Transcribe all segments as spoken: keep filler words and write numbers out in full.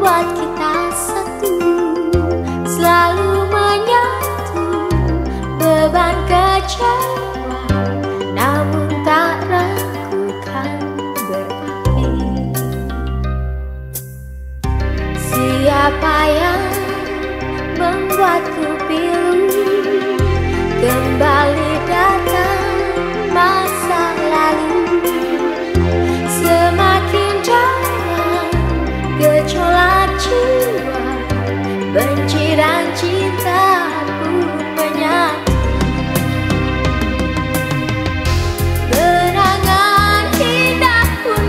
membuat kita satu, selalu menyatu. Beban kecewa namun tak ragu kan berakhir. Siapa yang membuatku pilu kembali datang masa lalu? Semakin jauh gejolak jiwa, benci dan cinta pun menyatu. Kenangan indah pun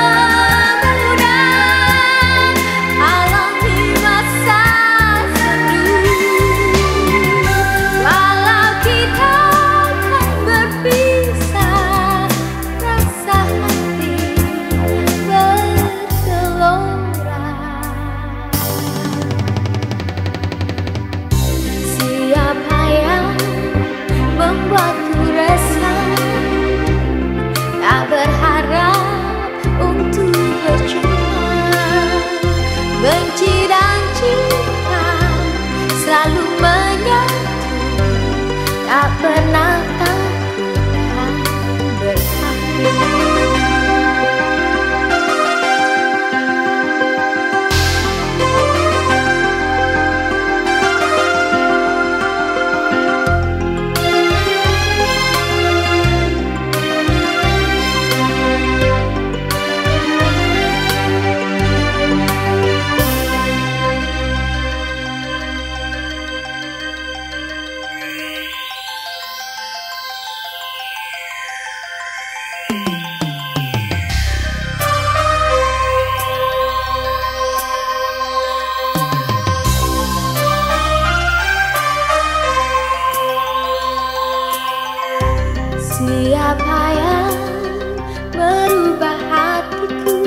memudar alami masa sendu. Walau kita kan berpisah, rasa hati bergelora. Siapa yang membuatku resah, tak berharap untuk percuma. Benci dan cinta selalu menyatu, tak pernah takutkan berakhir. Siapa yang merubah hatiku?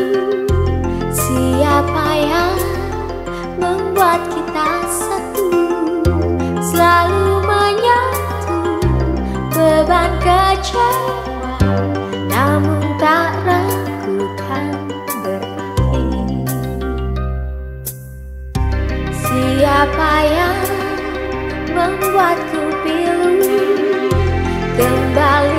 Siapa yang membuat kita satu, selalu menyatu? Beban kecewa namun tak ragu kan berakhir. Siapa yang membuatku pilu kembali